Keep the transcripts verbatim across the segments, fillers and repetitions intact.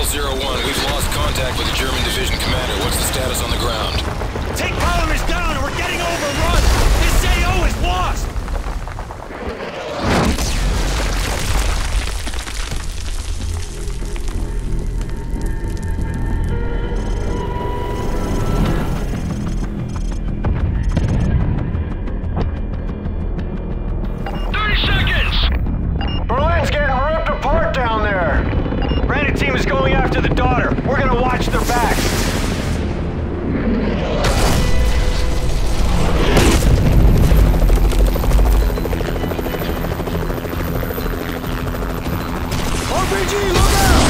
Metal Zero One, we've lost contact with the German division commander. What's the status on the ground? Tank column is down and we're getting overrun! This A O is lost! thirty seconds! Berlin's getting ripped apart down there! Granite team is going after the daughter. We're gonna watch their backs. R P G, look out!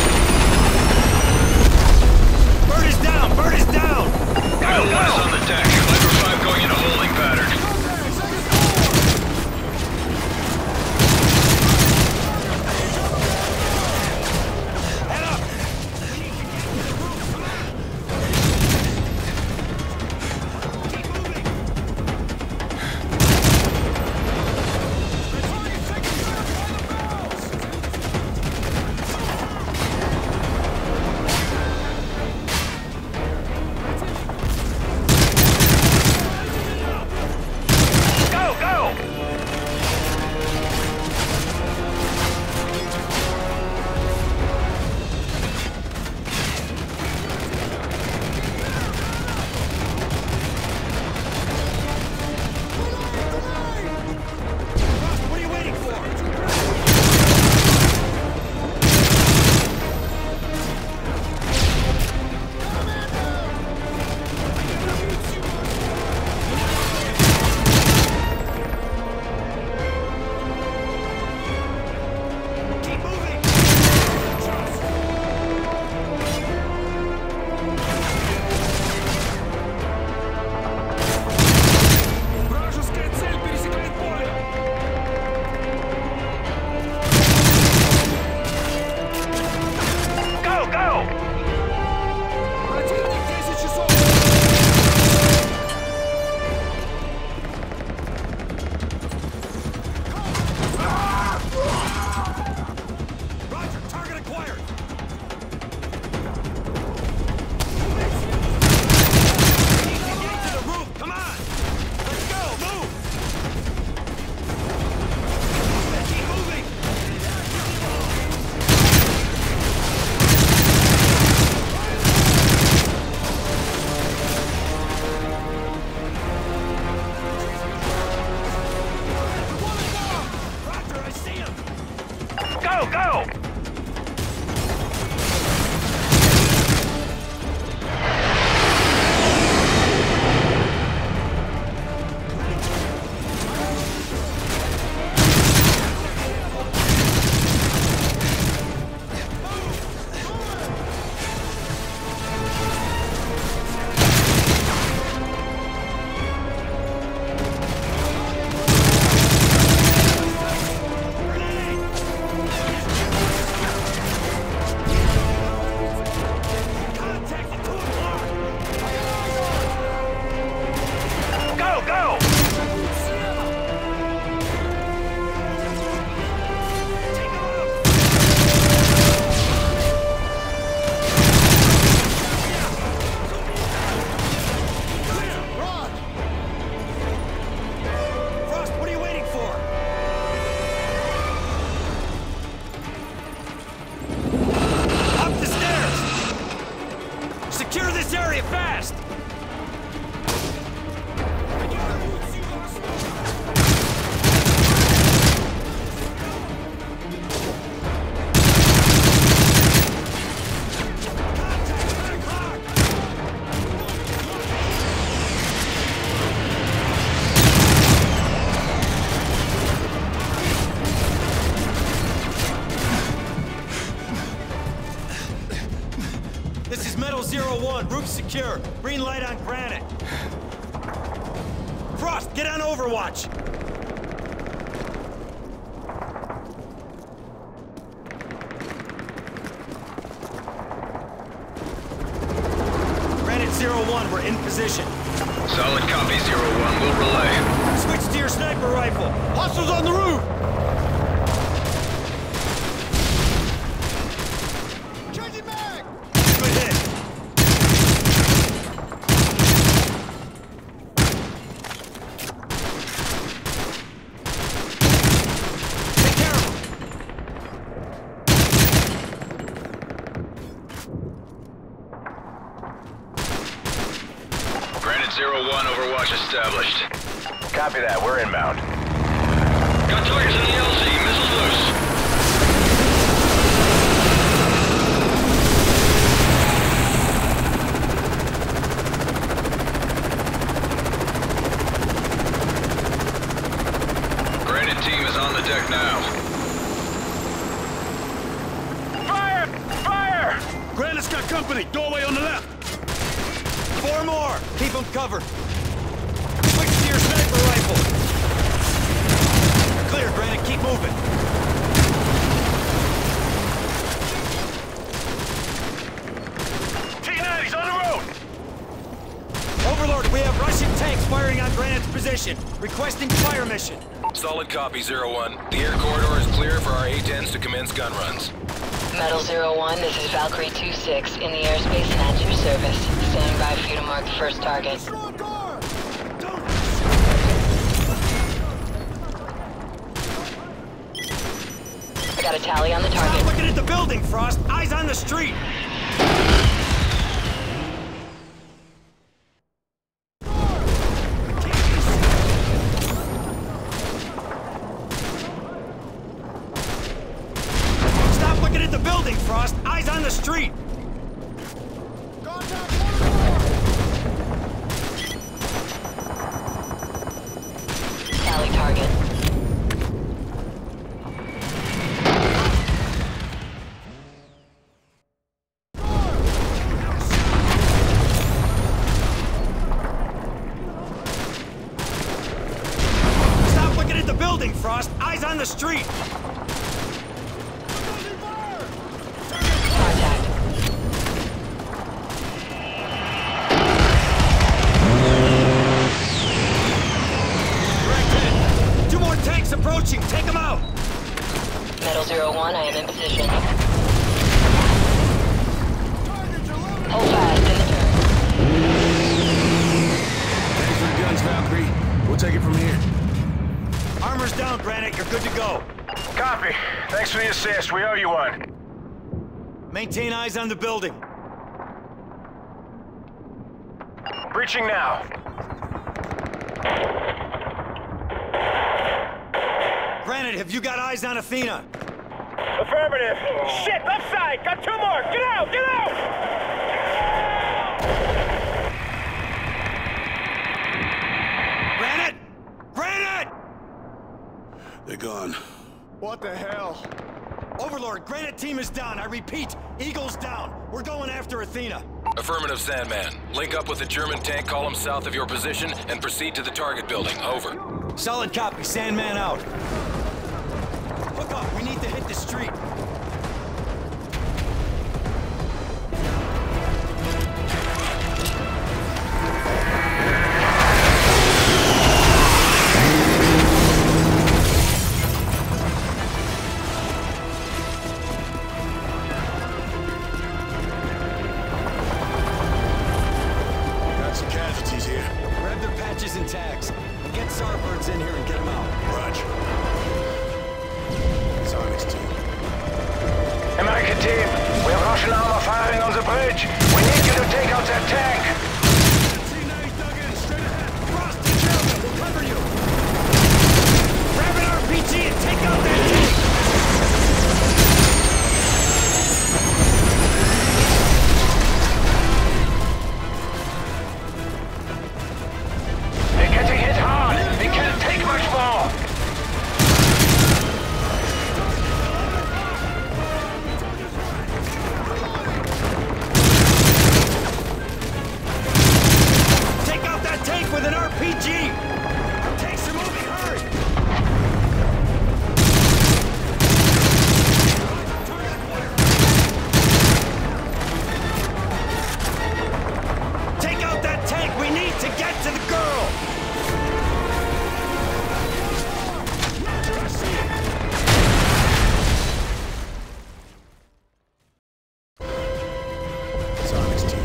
Bird is down! Bird is down! Go, go! Eyes on the deck. Viper five going into holding pattern. Head up! Keep moving! Go, go! What are you waiting for? Keep moving! Вражеская цель пересекает поле! Go, go! Противник десять часов! Roger, target acquired! We need to get to the roof, come on! Let's go, move! Keep moving! Roger, I see him! Go, go! Contact at two o'clock! Go, go! Take him out! Frost, what are you waiting for? Up the stairs! Secure this area fast! This is Metal Zero One, roof secure. Green light on Granite. Frost, get on Overwatch! Granite Zero One, we're in position. Solid copy, Zero One. We'll relay. Switch to your sniper rifle. Hostiles on the roof! Changing established. Copy that. We're inbound. Got targets in the L Z. Missiles loose. Granite team is on the deck now. Fire! Fire! Granite's got company. Doorway on the left. Four more. Keep them covered. Switch to your sniper rifle. Clear, Granite. Keep moving. T ninety's on the road! Overlord, we have Russian tanks firing on Granite's position. Requesting fire mission. Solid copy, zero one. The air corridor is clear for our A tens to commence gun runs. Metal zero one, this is Valkyrie two six in the airspace and at your service. Standing by for you to mark the first target. I got a tally on the Stop target. looking at the building, Frost. Eyes on the street. Stop looking at the building, Frost. Eyes on the street. Tally target. Stop looking at the building, Frost. Eyes on the street. Contact. Direct hit. Two more tanks approaching. Take them out. Metal zero one, I am in position. Hold fast in the turn. Thanks for the guns, Valkyrie. We'll take it from here. Armor's down, Granite. You're good to go. Copy. Thanks for the assist. We owe you one. Maintain eyes on the building. Breaching now. Granite, have you got eyes on Athena? Affirmative. Shit, left side. Got two more. Get out, get out! Granite! Granite! They're gone. What the hell? Overlord, Granite team is down. I repeat, Eagle's down. We're going after Athena. Affirmative, Sandman. Link up with the German tank column south of your position and proceed to the target building. Over. Solid copy. Sandman out. Hook up. We need to hit the street. Got some casualties here. Grab their patches and tags. And get Starbirds in here and get them out. Roger. Sonics team. American team, we have Russian armor firing on the bridge. We need you to take out that tank. T ninety dug in. Straight ahead. Frost, take care of it. We'll cover you. Grab an R P G and take out that tank. They're getting hit hard. They can't take much more. Take out that tank with an R P G. Tanks are moving. Hurry. Take out that tank. We need to get to the girl. Sonics team.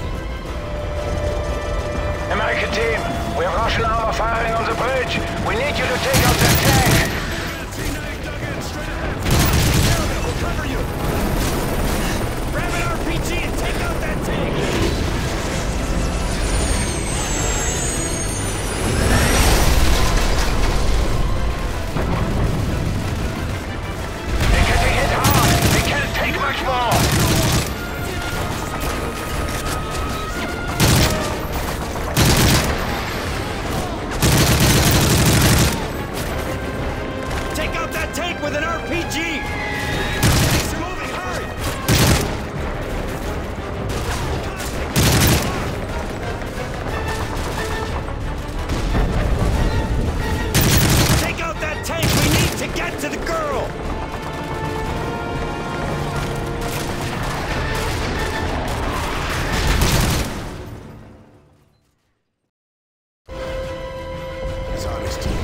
American team, we have Russian armor firing on the bridge. We need you to take out that tank. T ninety dug in. Straight ahead. Take care of it. We'll cover you. Grab an R P G and take out that tank. an R P G! Tanks are moving, hurry! Take out that tank! We need to get to the girl! He's on his team.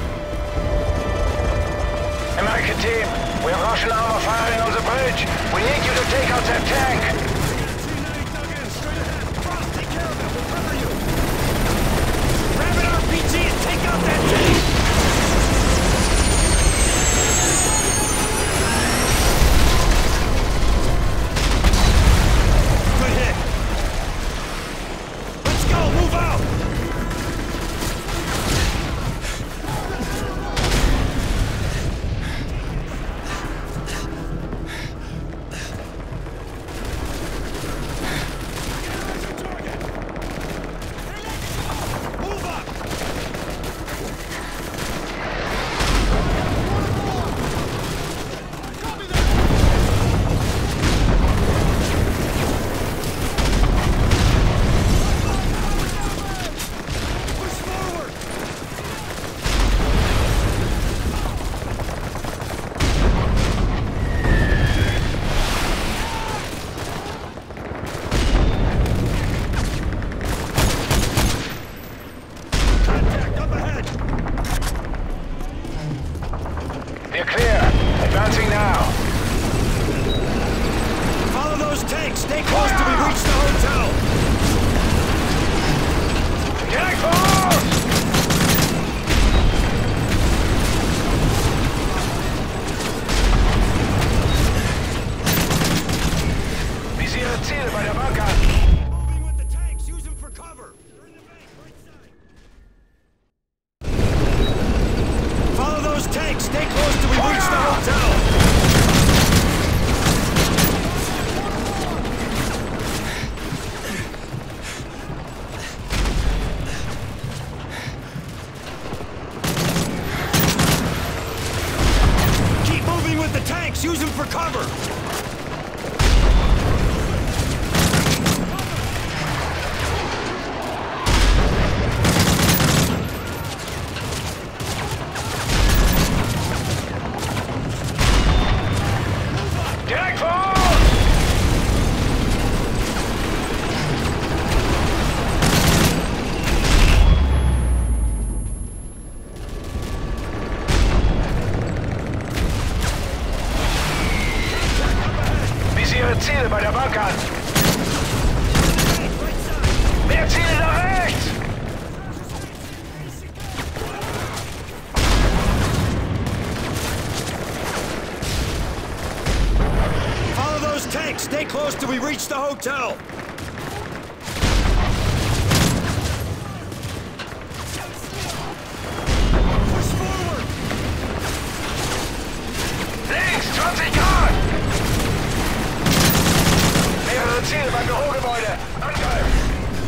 American team, we have Russian armor firing on the bridge. We need you to take out that tank. T nine dug in, straight ahead! Frost, take care of it, we'll cover you! Grab an R P G and take out that tank! Good hit! Let's go, move out! Move up! Push forward! Contact up ahead! We're clear. Advancing now. Follow those tanks! Stay close till we reach the hotel! Tank force! Visiere Ziel bei der Bank an. Moving with the tanks! Use them for cover! They're in the bank, right side! Follow those tanks! Stay close till we reach the hotel! Keep moving with the tanks! Use them for cover! Tank force! Visiere Ziel bei der Bank an. Mehr Ziele nach rechts! Follow those tanks! Stay close till we reach the hotel! Push forward! Links, zwanzig Grad! Mehrere Ziele beim Bürogebäude. Angreifen!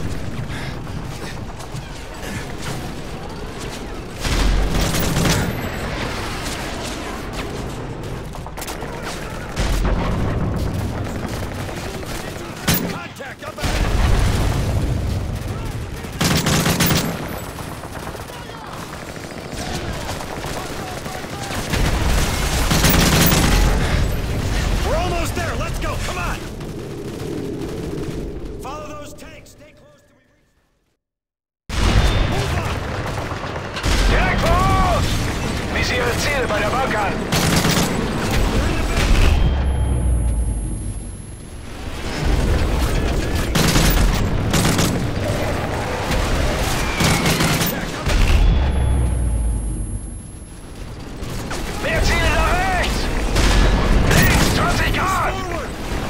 Contact up ahead! We're almost there! Let's go! Come on! Follow those tanks! Stay close till we reach... Move up! Tank force! Visiere Ziel bei der Bank an. They're in the bank! Mehr Ziele nach rechts! Links, zwanzig Grad! Forward!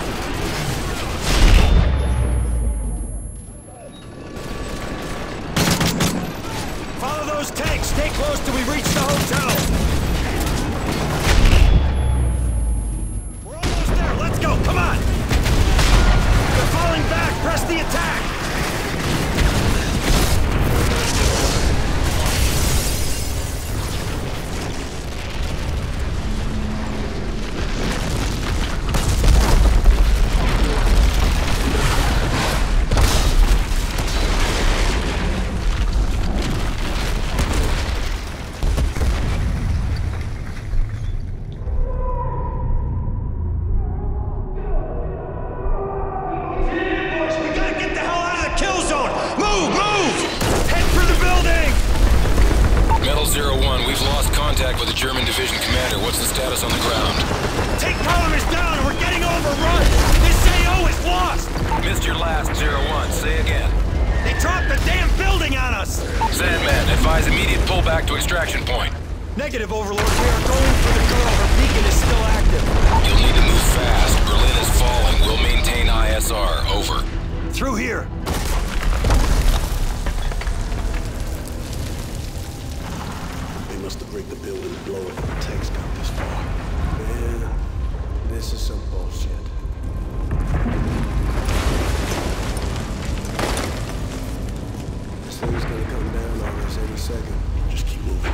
Follow those tanks! Stay close till we reach the hotel! We're almost there! Let's go! Come on! They're falling back! Press the attack! Advise immediate pullback to extraction point. Negative, Overlord. We are going for the girl. Her beacon is still active. You'll need to move fast. Berlin is falling. We'll maintain I S R. Over. Through here. They must have rigged the building to blow it when the tanks got this far. Man, this is some bullshit. This thing's gonna come down on us any second. Just keep moving.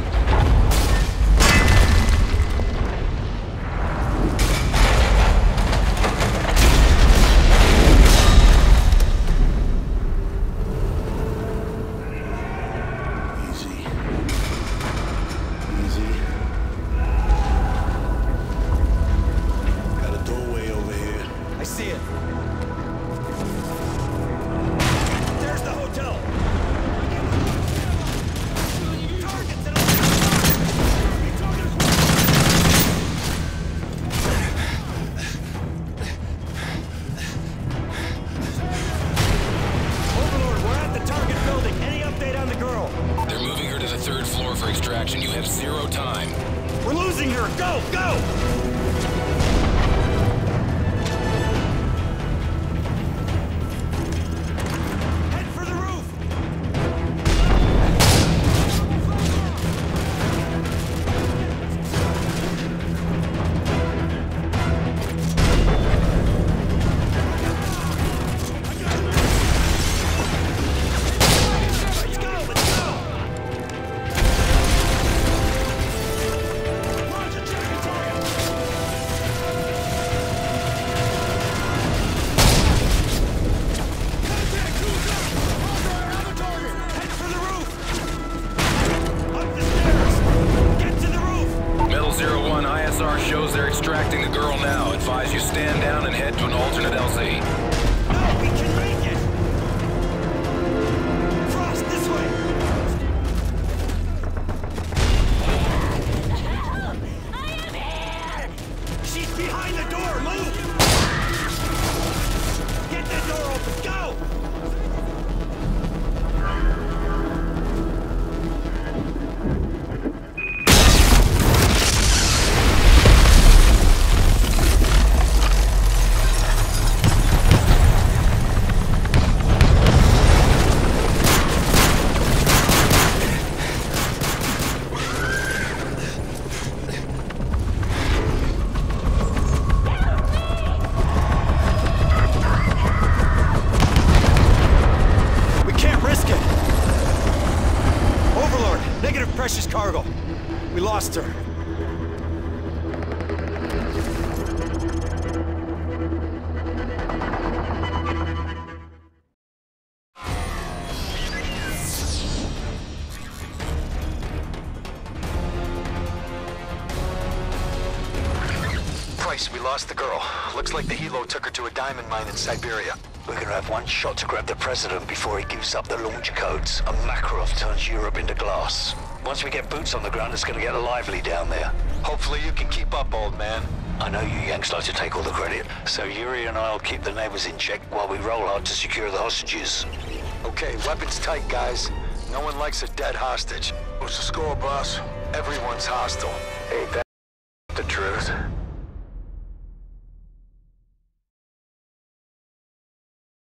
You have zero time. We're losing her. Go, go! Head for the roof! Let's go, let's go! Shows they're extracting the girl now. Advise you stand down and head to an alternate L Z. No, we can make it! Frost, this way! Help! I am here! She's behind the door! Move! Get that door open! Go! Precious cargo. We lost her. Price, we lost the girl. Looks like the helo took her to a diamond mine in Siberia. We're gonna have one shot to grab the president before he gives up the launch codes, and Makarov turns Europe into glass. Once we get boots on the ground, it's gonna get lively down there. Hopefully you can keep up, old man. I know you Yanks like to take all the credit, so Yuri and I'll keep the neighbors in check while we roll hard to secure the hostages. Okay, weapons tight, guys. No one likes a dead hostage. What's the score, boss? Everyone's hostile. Hey,